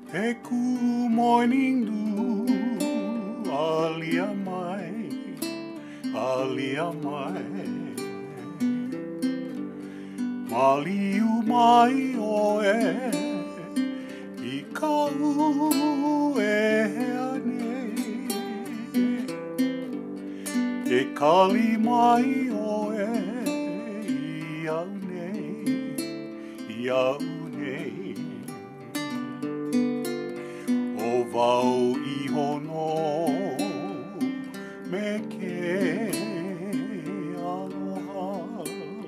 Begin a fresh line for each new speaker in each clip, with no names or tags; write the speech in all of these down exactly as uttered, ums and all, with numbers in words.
Eku morning dew, alia mai, alia mai. Maliu mai oe, I kau e hea nei. E kali mai oe, I au nei, I au nei. O wau iho no me ke aloha.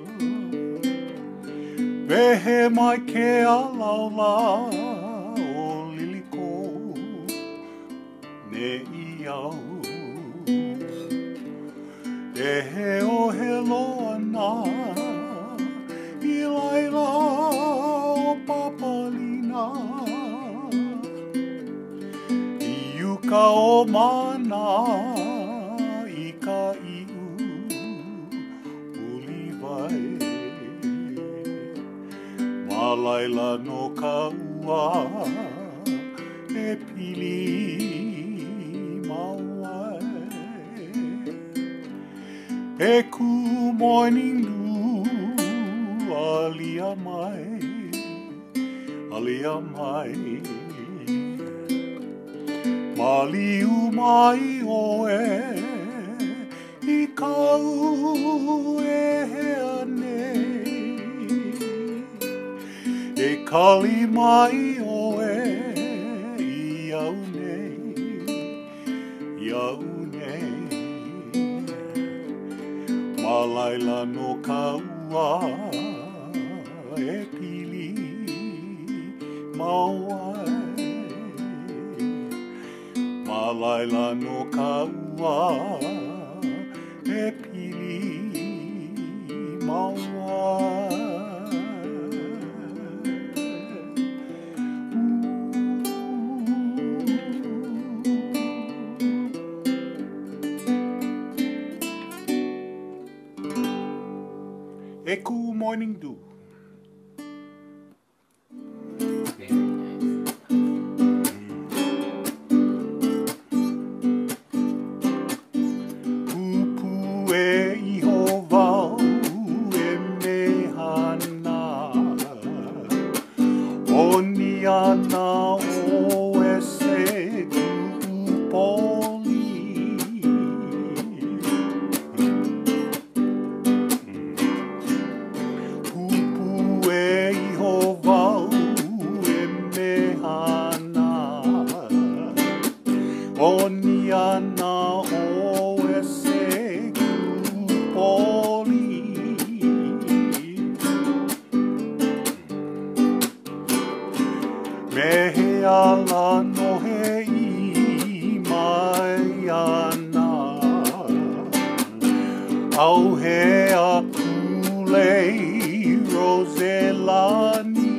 Wehe mai ke alaula o liliko ne iau. E he o he loana I laila o papalina. Ka o mana I ka iu uli vai. Ma laila no ka ua e pili mauai. Eku morning dew, alia mai, alia mai. Maliu mai oe, I kau e hea nei. E kali mai oe, I au nei, I au nei. Ma laila no ka ua e pili mauai. Ma laila no ka ua e pili mauai. Eku morning dew. Oniana o e se kupoli. Pupu e iho wau e mehana. Oniana o e se kupoli. Mehe ala no he I mai ana. Au he a kule Roselani.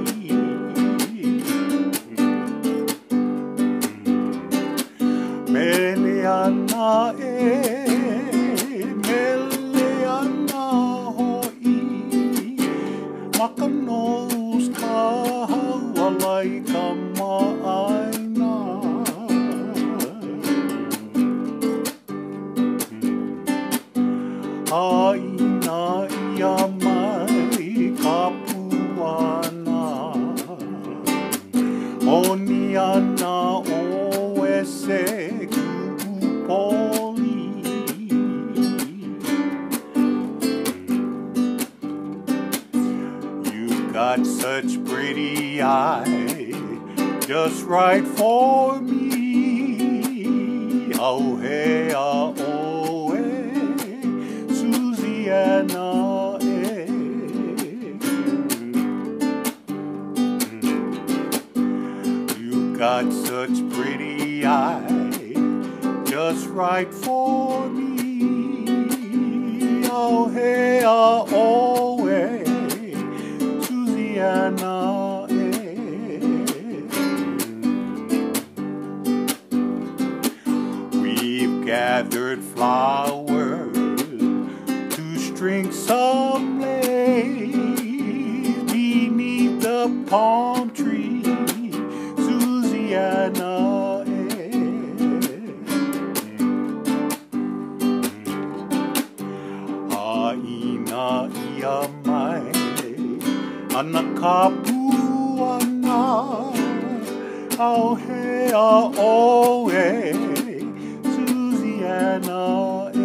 Mele ana e, mele ana hoi. Makanos ka walai ka maaina. Aina ia mai ka puana. Oniana o e se kupoli. You've got such pretty eyes, just right for me. Oh hey, ah oh hey, Susiana eh. You got such pretty eyes, just right for me. Oh hey, ah oh hey, Susiana eh. We've gathered flowers to string some lace beneath the palm tree. ia mai ana ka puana au hea oe Susiana e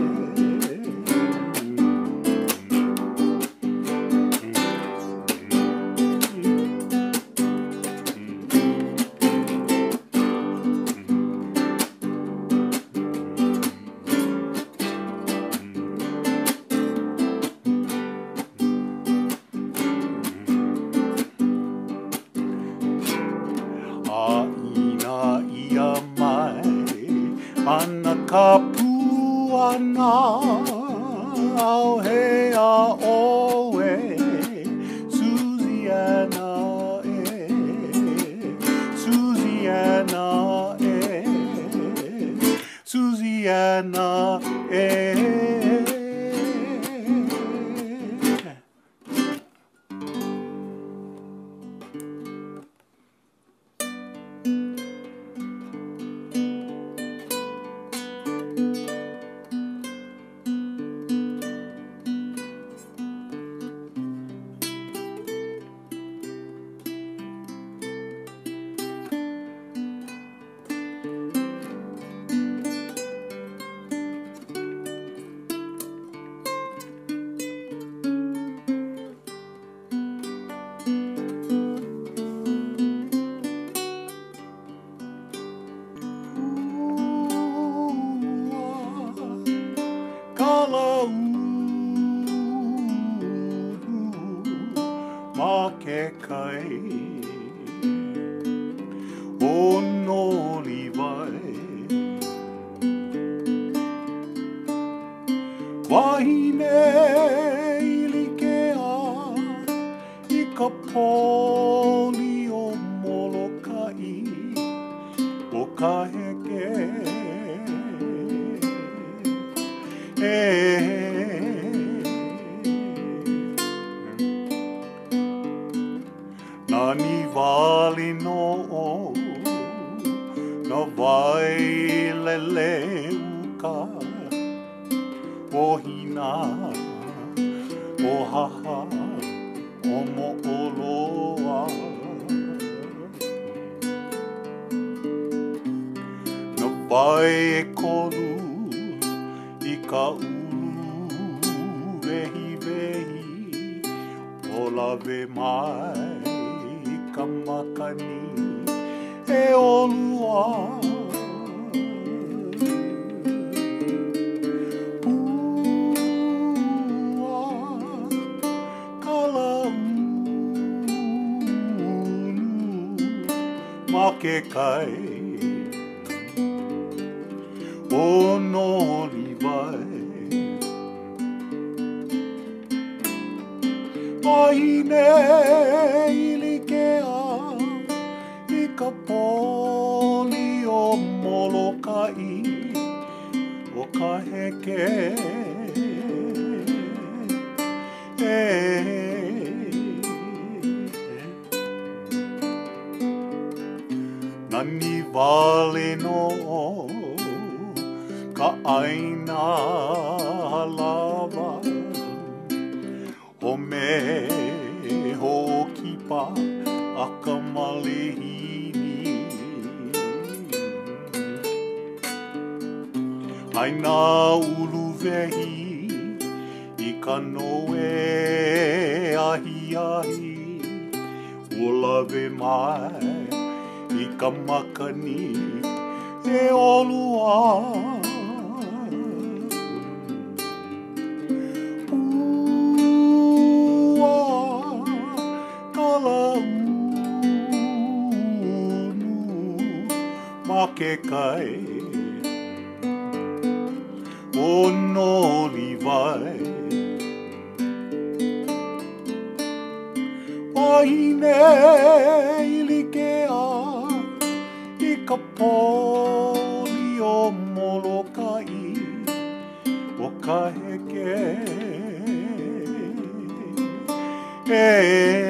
Aina ia mai ana ka puana au hea oe Susiana e Susiana e Susiana e ma ke kai o noli vai wahine ilikea I ka poli o Molokai o ka heke e Nani wali no o na vai lele uka o hina o haha o mo'oloa na vai e koru I ka ulu vehi vehi o lawe mai ka makani e olua Pua kala unu ma ke kai o noli vai Wahine ilikea I ka poli o Molokai o ka heke e Nani wale no ka aina lava O me ho kipa a ka malehini Aina ulu vehi I ka noe ahi ahi O lawe mai I ka makani e olua Ma ke kai o noli vai Wahine ilikea I ka poli o Molokai o ka heke e